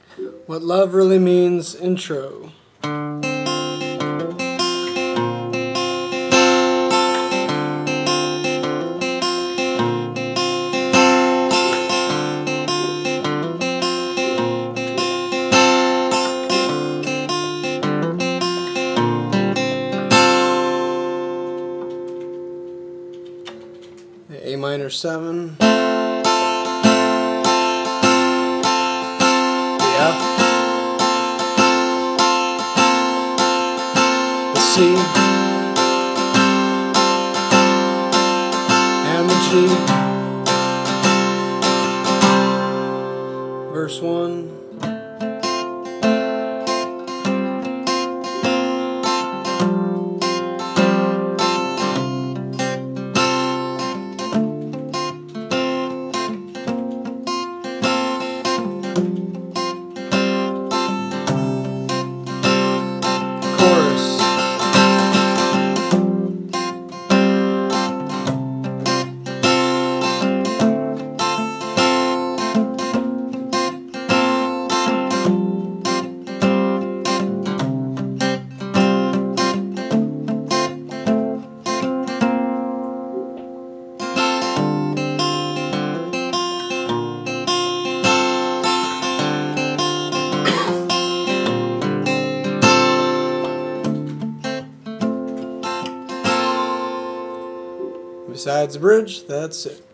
What Love Really Means intro. A minor 7, the F, the C, and the G. Verse 1. Besides the bridge, that's it.